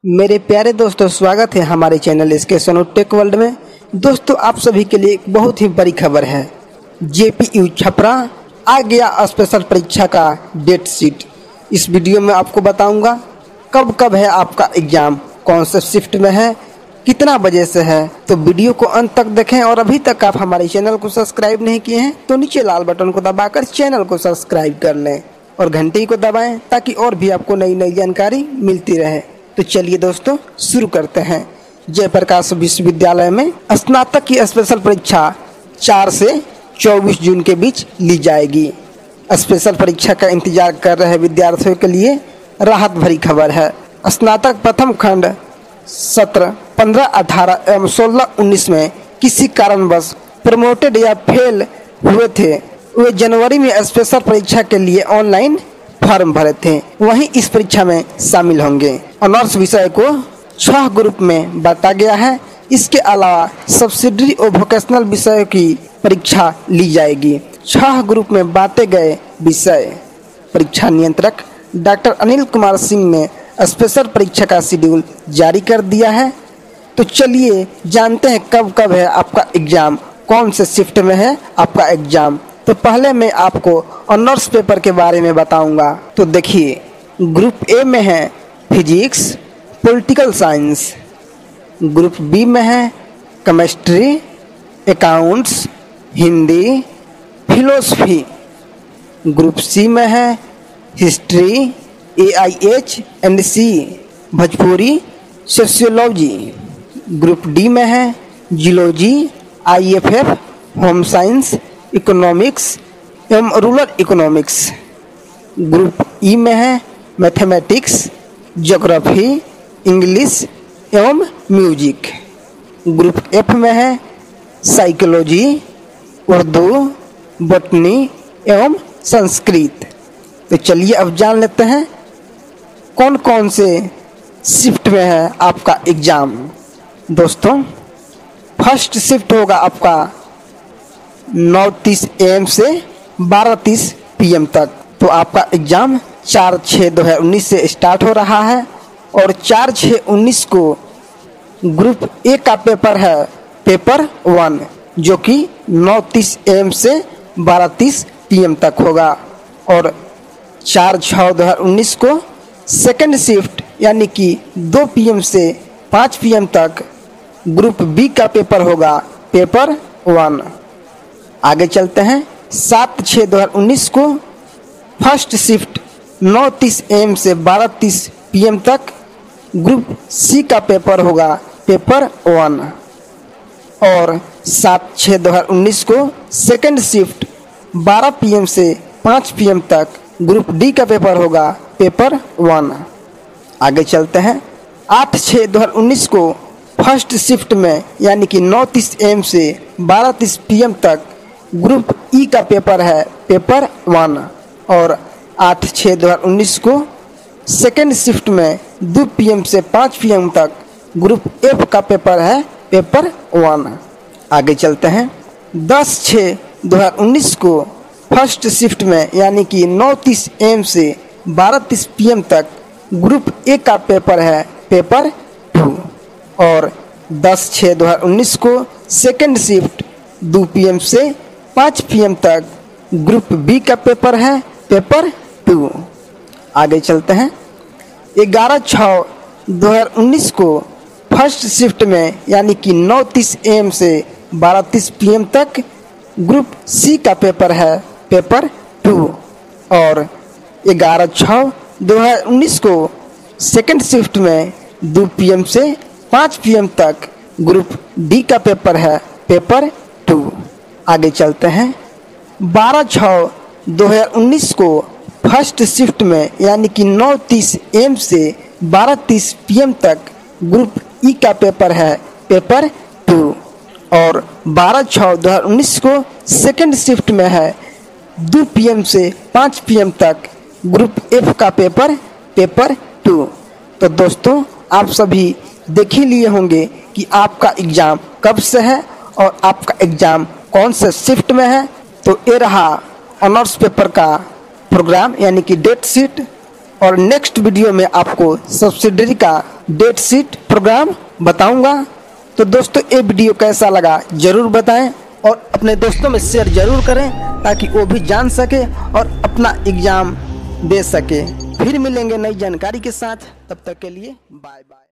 मेरे प्यारे दोस्तों, स्वागत है हमारे चैनल इसके सोनू टेक वर्ल्ड में। दोस्तों, आप सभी के लिए एक बहुत ही बड़ी खबर है। जेपीयू छपरा आ गया स्पेशल परीक्षा का डेट शीट। इस वीडियो में आपको बताऊंगा कब है आपका एग्जाम, कौन से शिफ्ट में है, कितना बजे से है। तो वीडियो को अंत तक देखें और अभी तक आप हमारे चैनल को सब्सक्राइब नहीं किए हैं तो नीचे लाल बटन को दबाकर चैनल को सब्सक्राइब कर लें और घंटी को दबाएं ताकि और भी आपको नई नई जानकारी मिलती रहे। तो चलिए दोस्तों, शुरू करते हैं। जयप्रकाश विश्वविद्यालय में स्नातक की स्पेशल परीक्षा 4 से 24 जून के बीच ली जाएगी। स्पेशल परीक्षा का इंतजार कर रहे विद्यार्थियों के लिए राहत भरी खबर है। स्नातक प्रथम खंड सत्र 15, 18 एवं 16, 19 में किसी कारणवश प्रमोटेड या फेल हुए थे, वे जनवरी में स्पेशल परीक्षा के लिए ऑनलाइन फॉर्म भरे थे, वहीं इस परीक्षा में शामिल होंगे। ऑनर्स विषय को 6 ग्रुप में बांटा गया है। इसके अलावा सब्सिडरी और वोकेशनल विषयों की परीक्षा ली जाएगी। 6 ग्रुप में बांटे गए विषय। परीक्षा नियंत्रक डॉक्टर अनिल कुमार सिंह ने स्पेशल परीक्षा का शेड्यूल जारी कर दिया है। तो चलिए जानते हैं कब है आपका एग्जाम, कौन से शिफ्ट में है आपका एग्जाम। तो पहले मैं आपको ऑनर्स पेपर के बारे में बताऊंगा। तो देखिए, ग्रुप ए में है physics, political science. Group B में है chemistry, accounts, Hindi, philosophy. Group C में है history, AIH&C, Bhojpuri, sociology. Group D में है geology, IFF, home science, economics एवं रूरल इकोनॉमिक्स। ग्रुप ई में है मैथमेटिक्स, ज्योग्राफी, इंग्लिश एवं म्यूजिक। ग्रुप एफ में है साइकोलॉजी, उर्दू, बॉटनी एवं संस्कृत। तो चलिए अब जान लेते हैं कौन कौन से शिफ्ट में है आपका एग्जाम। दोस्तों, फर्स्ट शिफ्ट होगा आपका 9:30 AM से 12:30 PM तक। तो आपका एग्ज़ाम 4/6/2019 से स्टार्ट हो रहा है और 4/6/19 को ग्रुप ए का पेपर है पेपर 1, जो कि 9:30 AM से 12:30 PM तक होगा। और 4/6/2019 को सेकेंड शिफ्ट यानी कि 2 PM से 5 PM तक ग्रुप बी का पेपर होगा पेपर 1। आगे चलते हैं। 7/6/2019 को फर्स्ट शिफ्ट 9:30 AM से 12:30 PM तक ग्रुप सी का पेपर होगा पेपर 1। और 7/6/2019 को सेकेंड शिफ्ट 12 PM से 5 PM तक ग्रुप डी का पेपर होगा पेपर 1। आगे चलते हैं। 8/6/2019 को फर्स्ट शिफ्ट में यानी कि 9:30 AM से 12:30 PM तक ग्रुप ई का पेपर है पेपर 1। और 8/6/2019 को सेकेंड शिफ्ट में 2 PM से 5 PM तक ग्रुप एफ का पेपर है पेपर 1। आगे चलते हैं। 10/6/2019 को फर्स्ट शिफ्ट में यानी कि 9:30 AM से 12:30 PM तक ग्रुप ए का पेपर है पेपर 2। और 10/6/2019 को सेकेंड शिफ्ट 2 PM से 5 PM तक ग्रुप बी का पेपर है पेपर 2। आगे चलते हैं। 11/6/2019 को फर्स्ट शिफ्ट में यानी कि 9:30 AM से 12:30 PM तक ग्रुप सी का पेपर है पेपर 2। और 11/6/2019 को सेकेंड शिफ्ट में 2 PM से 5 PM तक ग्रुप डी का पेपर है पेपर 2। आगे चलते हैं। 12/6/2019 को फर्स्ट शिफ्ट में यानी कि 9:30 AM से 12:30 PM तक ग्रुप ई का पेपर है पेपर 2। और 12/6/2019 को सेकेंड शिफ्ट में है 2 PM से 5 PM तक ग्रुप एफ का पेपर पेपर 2। तो दोस्तों, आप सभी देख ही लिए होंगे कि आपका एग्ज़ाम कब से है और आपका एग्ज़ाम कौन से शिफ्ट में है। तो ये रहा ऑनर्स पेपर का प्रोग्राम यानी कि डेट शीट। और नेक्स्ट वीडियो में आपको सब्सिडरी का डेट शीट प्रोग्राम बताऊंगा। तो दोस्तों ये वीडियो कैसा लगा ज़रूर बताएं और अपने दोस्तों में शेयर ज़रूर करें ताकि वो भी जान सके और अपना एग्ज़ाम दे सके। फिर मिलेंगे नई जानकारी के साथ, तब तक के लिए बाय बाय।